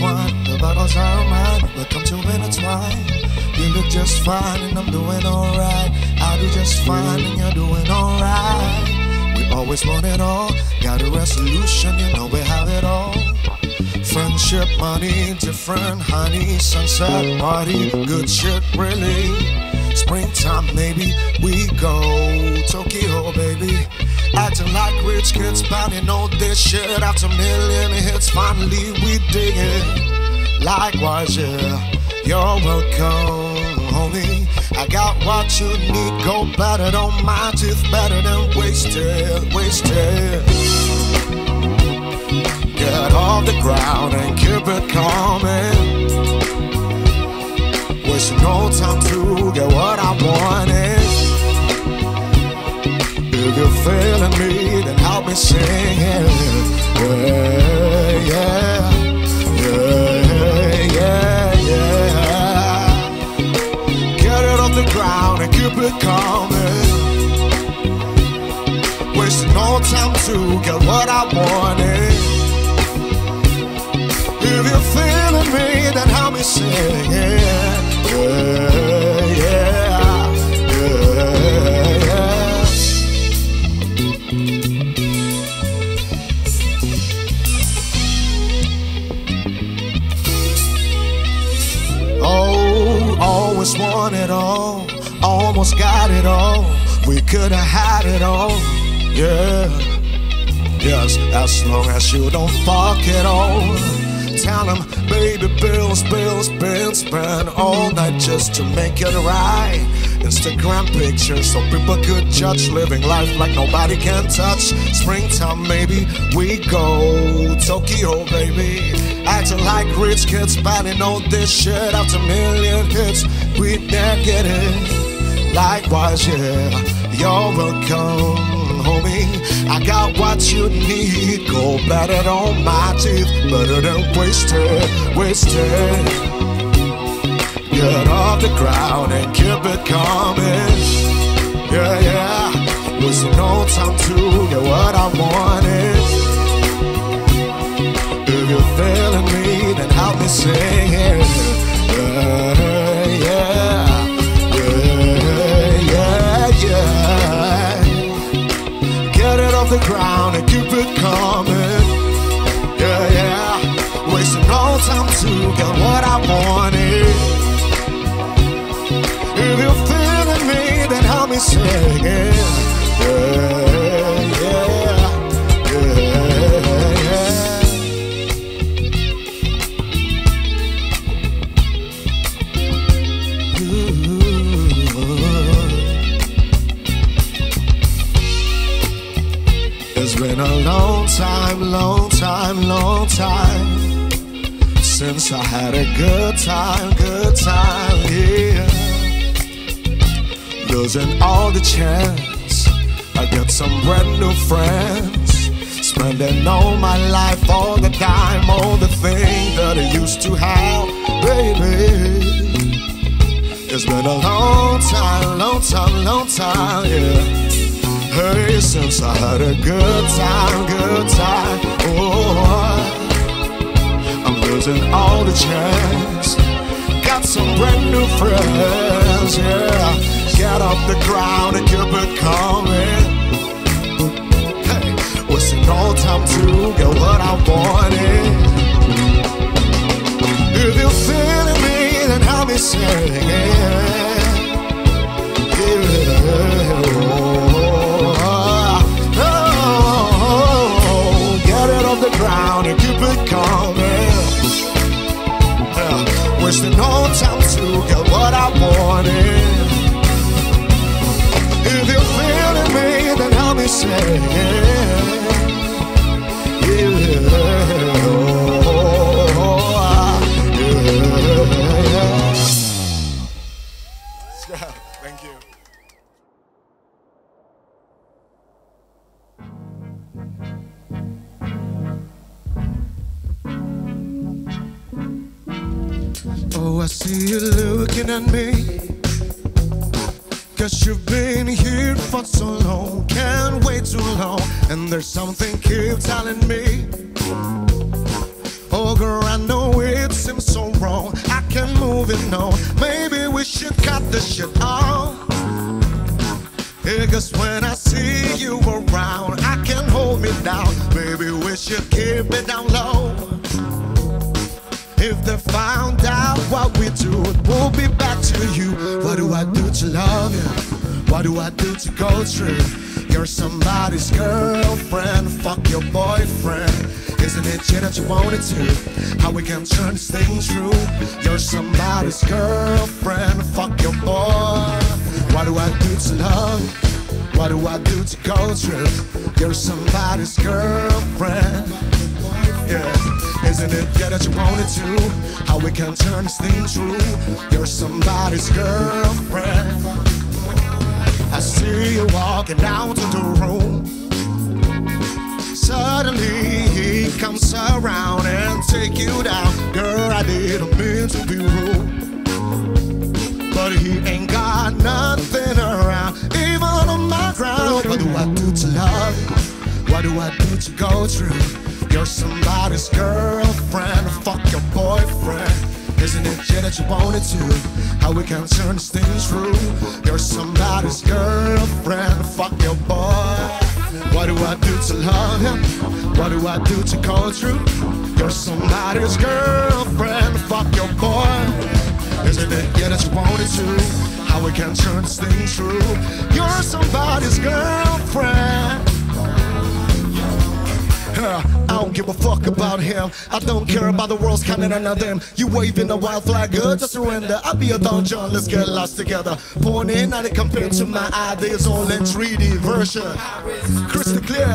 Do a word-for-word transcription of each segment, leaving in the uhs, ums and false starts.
wine, the bottles are mine. We'll come to intertwine. You look just fine and I'm doing alright. I do just fine and you're doing alright. We always want it all. Got a resolution, you know we have it all. Friendship, money, different honey. Sunset party, good shit really. Springtime, maybe we go Tokyo, baby. Acting like rich kids, pounding on this shit. After a million hits, finally we dig it. Likewise, yeah, you're welcome, homie. I got what you need, go better, don't my teeth better than wasted, wasted. Get off the ground and keep it coming. Wasting no time to get what I wanted. If you're feeling me, then help me sing it. Yeah, yeah, yeah, yeah, yeah. Get it off the ground and keep it coming. Wasting no time to get what I wanted. If you're feeling me, then help me sing it. Yeah, yeah, yeah, yeah. Oh, always want it all, almost got it all. We could have had it all, yeah. Yes, as long as you don't fuck it all. Tell them, baby, bills, bills, bills, spend all night just to make it right. Instagram pictures so people could judge, living life like nobody can touch. Springtime, maybe we go Tokyo, baby. Acting like rich kids, spending all this shit after a million hits. We never get it. Likewise, yeah, you're welcome, homie. I got what you need, go better on my teeth, better than wasted, wasted. Get off the ground and keep it coming. Yeah, yeah. Wasting no time to get what I wanted. If you're feeling me, then help me sing it. Yeah, yeah, yeah, yeah, yeah. Get it off the ground and keep it coming. Yeah, yeah. Wasting no time to get what I wanted. If you're feeling me, then help me sing it. Yeah, yeah, yeah, yeah. It's been a long time, long time, long time since I had a good time, good time, yeah. Losing all the chance, I got some brand new friends. Spending all my life, all the time, all the things that I used to have, baby. It's been a long time, long time, long time, yeah. Hey, since I had a good time, good time, oh, I'm losing all the chance. Got some brand new friends, yeah. Get off the ground and keep it coming. Hey, wasting no time to get what I wanted. If you're feeling me, then help me sing it. Yeah. Oh, get it off the ground and keep it coming. Yeah. Wasting no time to get what I wanted. If you're feeling me, then help me sing it. Yeah. Yeah. Thank you. Oh, I see you looking at me. Cause you've been here for so long, can't wait too long. And there's something keep telling me, oh Oh girl, I know it seems so wrong. I can't move it, no. Maybe we should cut this shit off. Yeah, cause when I see you around, I can't hold me down. Maybe we should keep it down low. If they found out what we do, it will be back to you. What do I do to love you? What do I do to go through? You're somebody's girlfriend, fuck your boyfriend. Isn't it you that you wanted to? How we can turn this thing through? You're somebody's girlfriend, fuck your boy. What do I do to love you? What do I do to go through? You're somebody's girlfriend. Yeah. Isn't it yeah that you wanted to? How we can turn this thing through? You're somebody's girlfriend. I see you walking down to the room. Suddenly he comes around and take you down. Girl, I didn't mean to be rude, but he ain't got nothing around, even on my ground. What do I do to love you? What do I do to go through? You're somebody's girlfriend, fuck your boyfriend. Isn't it yeah that you wanted to? How we can turn this thing through? You're somebody's girlfriend, fuck your boy. What do I do to love him? What do I do to go through? You're somebody's girlfriend, fuck your boy. Isn't it yeah that you wanted to? How we can turn this thing through? You're somebody's girlfriend. I don't give a fuck about him. I don't care about the world's counting on them. You waving a wild flag, good, just surrender. I'll be a Don John, let's get lost together. Pointing at it compared to my ideas, all in three D version. Crystal clear.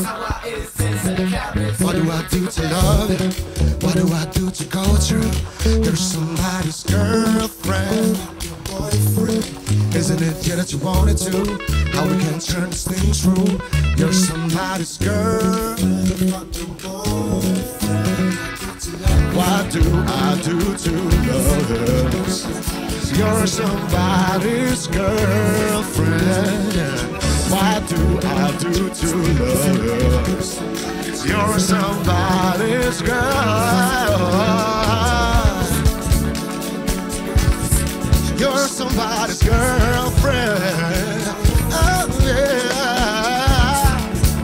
What do I do to love you? What do I do to go through? You're somebody's girlfriend. Isn't it yeah that you wanted to? How we can turn this thing through? You're somebody's girl. What do I do to love you? You're somebody's girlfriend. What do I do to love you? You're somebody's girl. You're somebody's girlfriend. Oh yeah.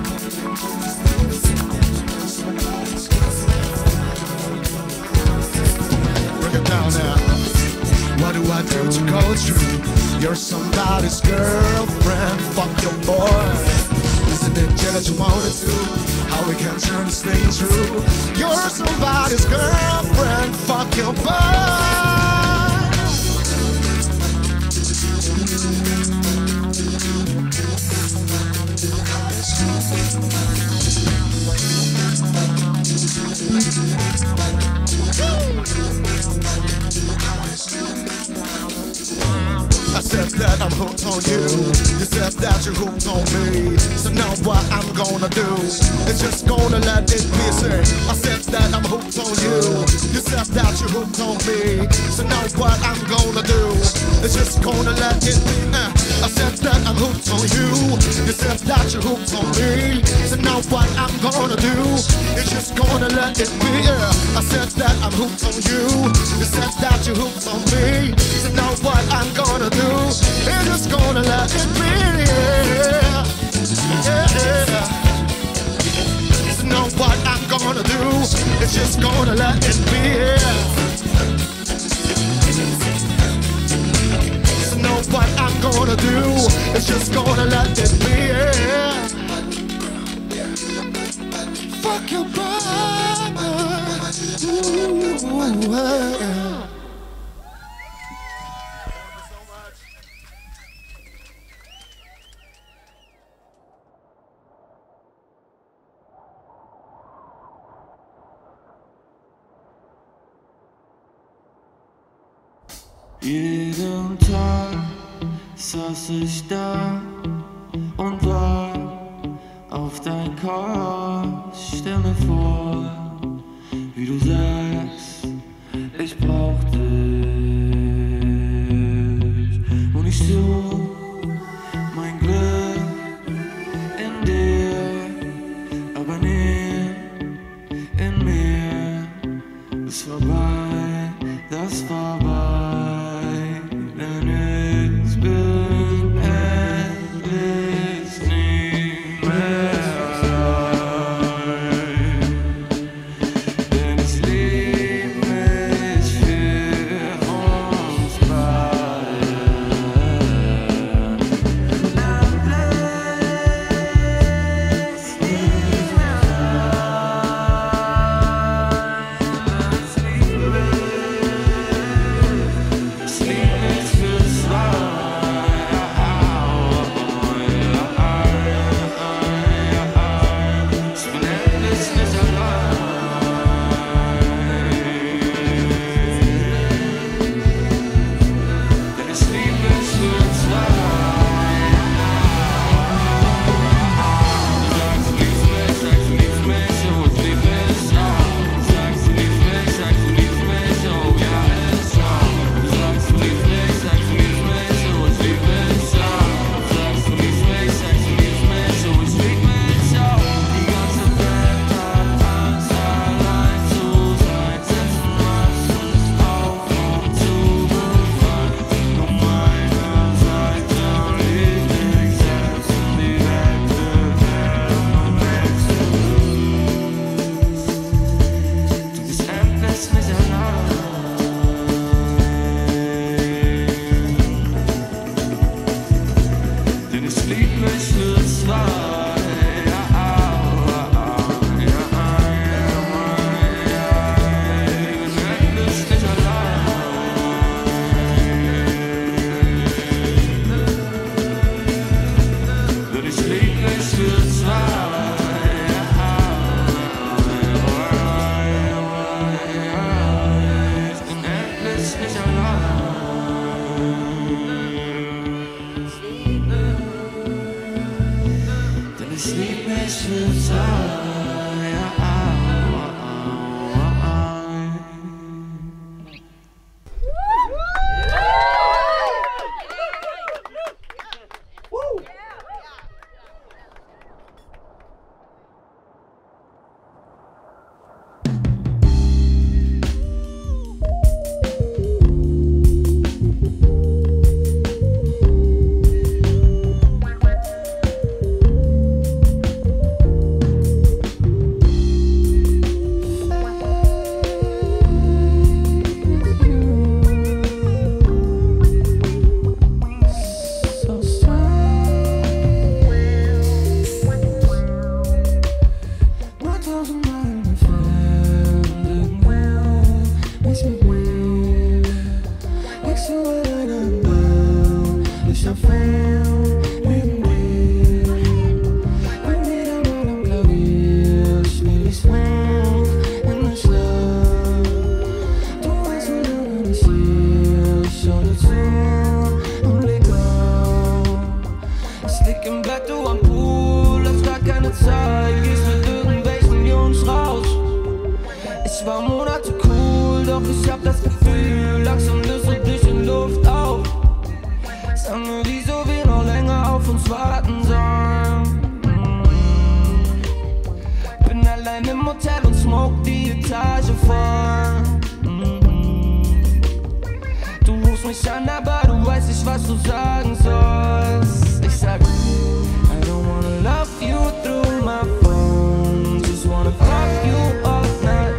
Break it down now. What do I do to go through? You're somebody's girlfriend. Fuck your boy. Isn't it yeah that you wanted to? How we can turn this thing through? You're somebody's girlfriend. Fuck your boy. I said that I'm hooked on you. You said that you're hooked on me. So now what I'm gonna do is just gonna let it be said. I said that I'm hooked on you. You said that you're hooked on me. So now what I'm gonna do is just gonna let it be. Uh, I said that I'm hooked on you. You said that you're hooked on me. So now what I'm gonna do is just gonna let it be. Yeah. I said that I'm hooked on you. You said that you're hooked on me. So now what I'm gonna do is just gonna let it be. Yeah. Yeah. So now what I'm gonna do is just gonna let it be. Yeah. So now what I'm gonna do is just gonna let it be. Yeah. Fuck your brother. Ooh, yeah. Jeden Tag saß ich da und war auf dein Kopf. Stell mir vor, wie du sagst, ich brauch dich. Und ich such mein Glück in dir, aber nie in mir. mich für zwei. Ja, ja, ja, ich bin endlich nicht allein. Denn ich lieb mich für zwei. Ich lieb mich für zwei. Ich war Monate cool, doch ich hab das Gefühl, langsam löst du dich in Luft auf. Sag mir, wieso wir noch länger auf uns warten sollen. mm. Bin allein im Hotel und smoke die Etage voll. mm. Du rufst mich an, aber du weißt nicht, was du sagen sollst. Ich sag, I don't wanna love you through my phone, just wanna fuck you all night.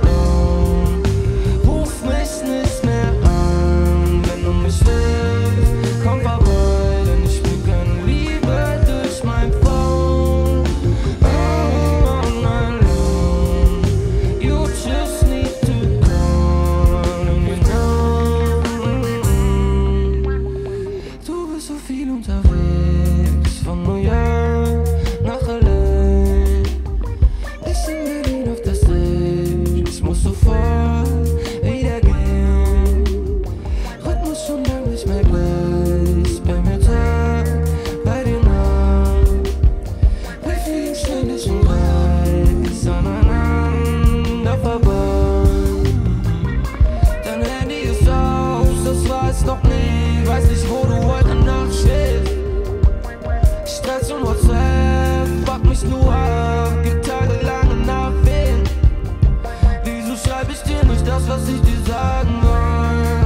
Was ich dir sagen will.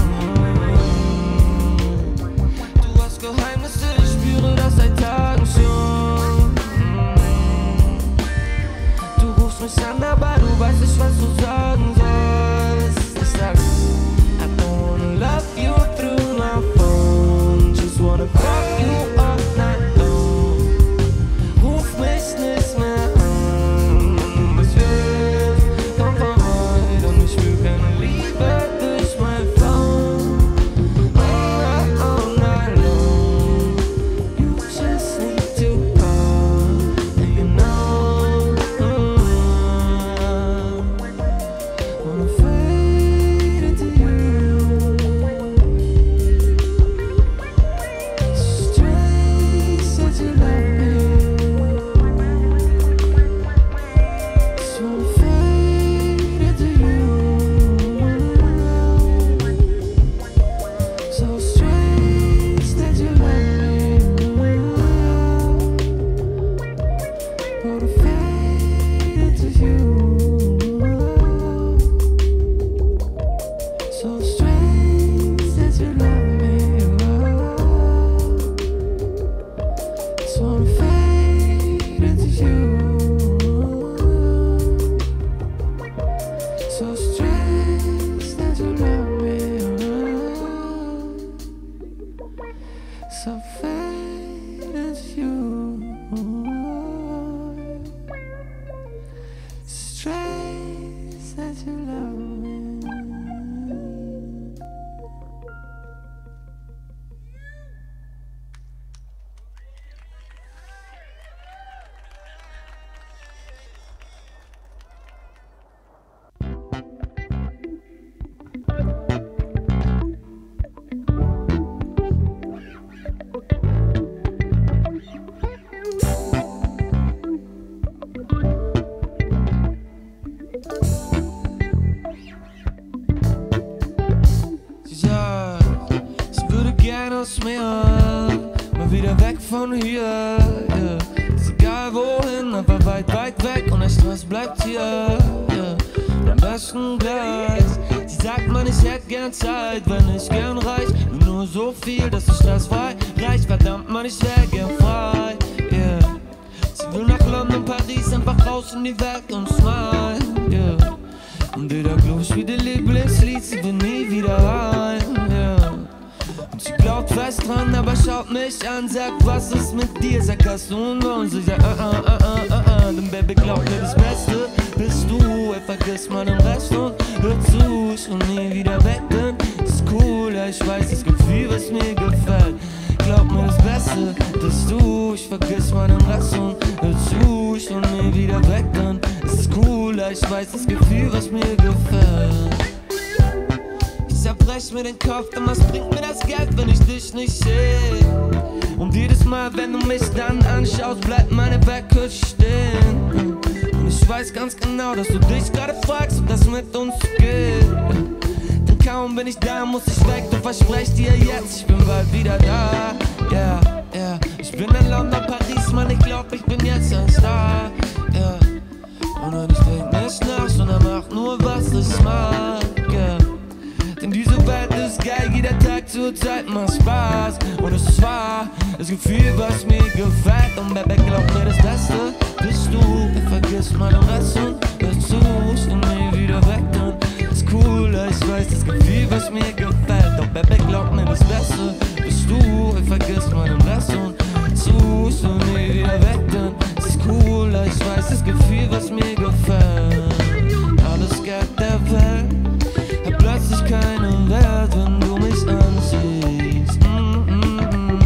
Du hast Geheimnisse, ich spüre das seit Tagen schon. Du rufst mich an, aber du weißt nicht, was du sagen sollst. Ich sag, I don't wanna love you through my phone, just wanna fuck you all night long. Ruf mich nicht mehr an, ich will, komm vorbei und ich will keine Liebe durch mein Phone. Oh, oh, night long. You just wieder weg von hier, yeah. Ist egal wohin, aber weit, weit weg und der Stress bleibt hier, yeah. Am besten gleich. Sie sagt man, ich hätte gern Zeit, wenn ich gern reich. Nur so viel, dass der Stress frei reicht. Verdammt man, ich wär gern frei, yeah. Sie will nach London, Paris, einfach raus in die Welt und smile, yeah. Und jeder Club spielt ihr Lieblingslied, sie will nie wieder heim, yeah. Und sie glaubt fest dran, aber schaut mich an, sagt, was ist mit dir? Sag, hast du einen Wunsch? Ich sag, ah, ah, ah, ah, ah, ah. Denn Baby, glaub mir, das Beste bist du. Ey, vergiss mal den Rest und hör zu, ich will nie wieder weg, denn ist cool, ja, ich weiß das Gefühl, was mir gefällt. Glaub mir, das Beste bist du. Ich vergiss mal den Rest und hör zu, ich will nie wieder weg, denn ist cool, ja, ich weiß das Gefühl, was mir gefällt. Ich zerbrech mir den Kopf, denn was bringt mir das Geld, wenn ich dich nicht seh? Und jedes Mal, wenn du mich dann anschaust, bleibt meine Backe stehen. Und ich weiß ganz genau, dass du dich gerade fragst, ob das mit uns geht. Denn kaum bin ich da, muss ich weg, du versprechst dir jetzt, ich bin bald wieder da. Ja, yeah, ja, yeah. Ich bin in London, Paris, Mann, ich glaub, ich bin jetzt ein Star. Ja, yeah. Und ich denk nicht nach, sondern mach nur, was ich mag, yeah. Denn diese Welt ist geil, jeder Tag zur Zeit macht Spaß. Und es ist wahr, das Gefühl, was mir gefällt. Und Baby, glaub mir, das Beste bist du. Ich vergiss mal den Rest und hör zu, ich bin nie wieder weg, dann ist cool, ich weiß das Gefühl, was mir gefällt. Doch Baby, glaub mir, das Beste bist du. Ich vergiss mal den Rest und hör zu, ich bin nie wieder weg, dann ist cool, ich weiß das Gefühl, was mir gefällt. Alles Geld der Welt hat plötzlich keinen Wert, wenn du mich ansiehst. Mm, mm, mm,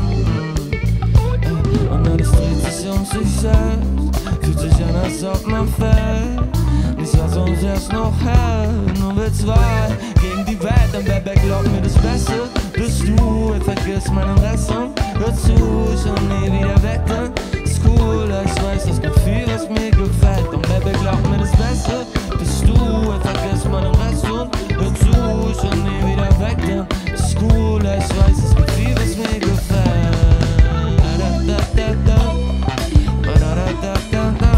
mm. Und alles dreht sich um sich selbst, fühlt sich an, als ob man fällt. Nichts, was uns erst noch hält, nur wir zwei gegen die Welt. Dann Baby, glaub mir, das Beste bist du. Ich vergiss meinen Rest und hör zu, ich will nie wieder weg, dann ist cool, ich weiß das Gefühl, was mir gefällt. Und Baby, glaub mir, das Beste bist du. Ich vergiss meinen Rest und hör zu, ich will nie wieder weg, dann ist cool, ich weiß das Gefühl, was mir gefällt. Da, da, da, da. Da, da, da, da, da.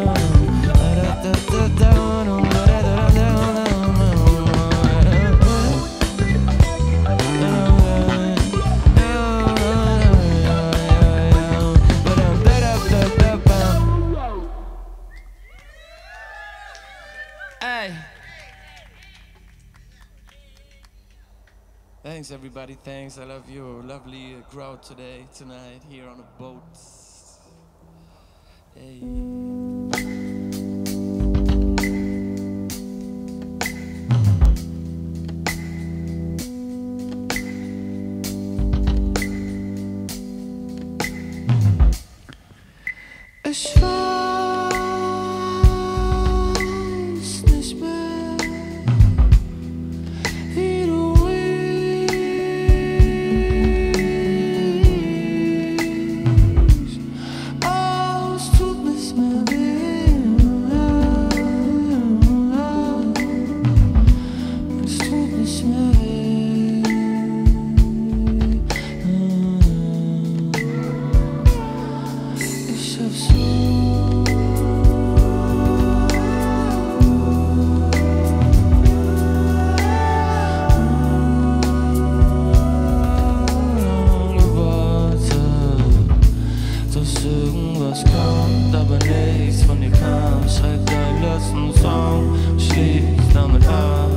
Thanks everybody, thanks, I love you. Lovely crowd today, tonight, here on a boat. Hey. Ich weiß nicht mehr, wie du riechst. Oh, es tut nicht mehr weh. Es tut nicht mehr weh. Ich hab so irgendwas kommt, aber nichts von dir kam. Schreib deinen letzten Song, schließ damit ab.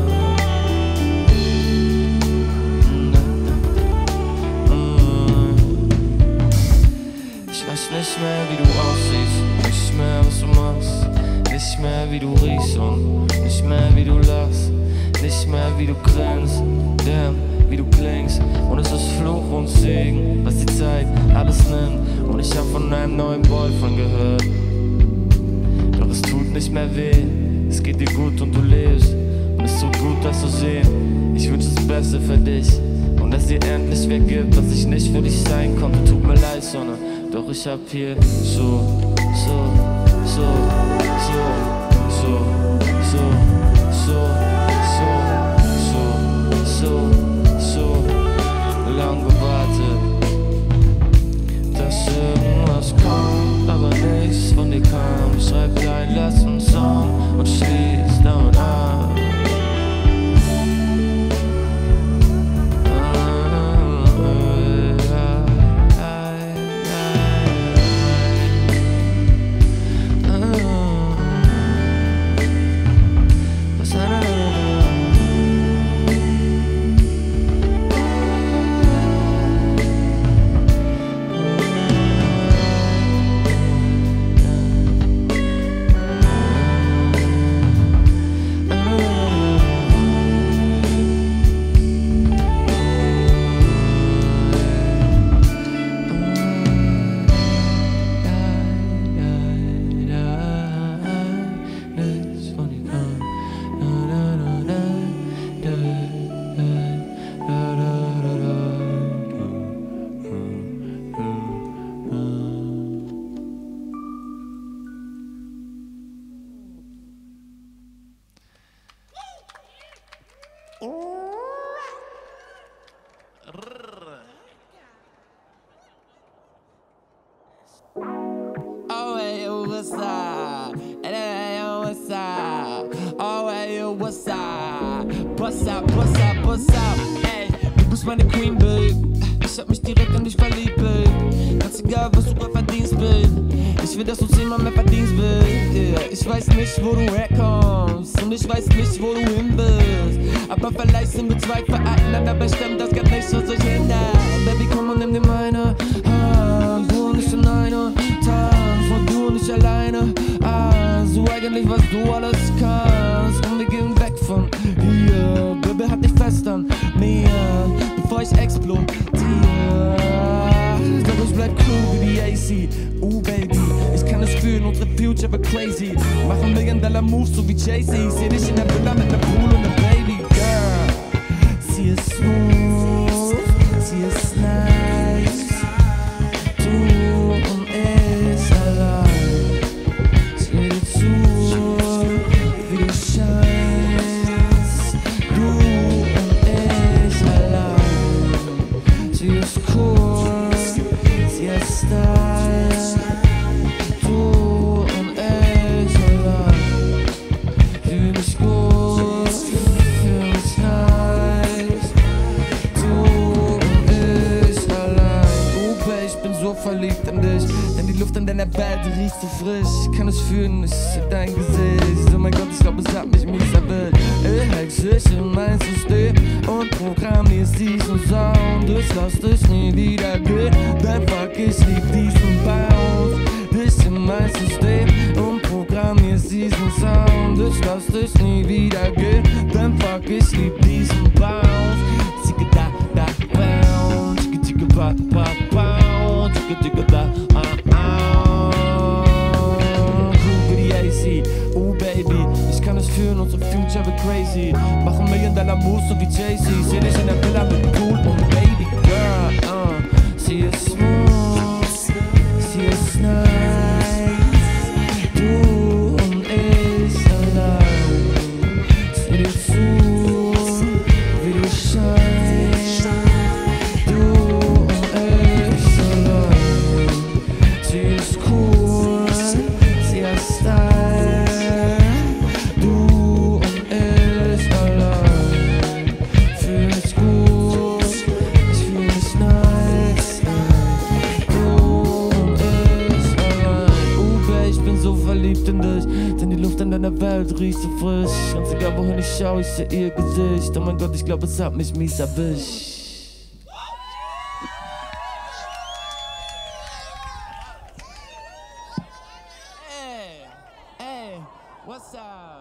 Ich weiß nicht mehr, wie du aussiehst, nicht mehr, was du machst, nicht mehr, wie du riechst und nicht mehr, wie du lachst, nicht mehr, wie du grinst, damn, wie du klingst. Und es ist Fluch und Segen, was die Zeit alles nimmt. Und ich hab von einem neuen Boyfriend gehört, doch es tut nicht mehr weh. Es geht dir gut und du lebst, und es tut gut, das zu sehen. Ich wünsch das Beste für dich und dass dir endlich wer gibt, was ich nicht für dich sein konnte. Tut mir leid, Sonne, doch ich hab hier so, so, so, so, so, so, so, so, so, so, so lang gewartet. What's up, what's up, what's up, ey, du bist meine Queen, babe. Ich hab mich direkt an dich verliebt, babe. Ganz egal, was du grad verdienst, babe. Ich will, dass du zehnmal mehr verdienst, babe. Yeah. Ich weiß nicht, wo du herkommst und ich weiß nicht, wo du hin bist. Aber vielleicht sind wir zwei Vereinen, aber stimmt das gar nicht, was ich hindert. Baby, komm und nimm dir meine Hand. Du und ich in einer Tanz, und du und ich alleine. Ah, so eigentlich, was du alles kannst. Und wir gehen weg von hier. Baby, halt dich fest an mir, bevor ich explodiere. Doch ich bleib cool wie die A C. Uh, Baby, ich kann es fühlen, unsere Future wird crazy. Machen Million Dollar Moves, so wie Jay-Z. Seh dich in der Villa mit nem Pool und nem Baby Girl. Sie ist smooth, sie ist nice. Du und ich allein. Seh dir zu, wie du scheinst. Du und ich allein. Sie ist cool, sie hat Style. Du und ich allein. Fühl mich gut, fühl mich nice. Du und ich allein. Oh, Babe, ich bin so verliebt in dich. Denn die Luft in deiner Welt, die riecht so frisch. Ich kann es fühlen, ich seh dein Gesicht. Oh mein Gott, ich glaub, es hat mich mies erwischt. Ich hack sich in mein System und programmierst diesen Sound. Ich lass dich nie wieder gehen, denn fuck, ich lieb diesen Bounce. Dich in mein System und programmierst diesen Sound. Ich lass dich nie wieder gehen, denn fuck, ich lieb diesen Bounce. Zicke da, da, bounce. Zicke, zicke, ba, ba, bounce. Zicke, zicke, da, ah, ah. Cool wie die A C. Oh, Baby, ich kann es fühlen, unsere Future wird crazy. Machen Million Dollar Moves, so wie Jay-Z. Seh dich in der Villa mit Pool und Baby Girl. Uh. Sie ist smooth, sie ist nice. Du und ich allein. Seh dir zu, wie du scheinst. Du und ich allein. Sie ist cool, sie hat Style. Du und ich allein. Fühl mich gut, ich fühl mich nice. Du und ich allein. Oh, Babe, ich bin so verliebt in dich. Denn die Luft in deiner Welt riecht so frisch. Ganz egal, wohin ich schau, ich seh ihr Gesicht. Oh mein Gott, ich glaub, es hat mich mies erwischt. Hey, hey, what's up?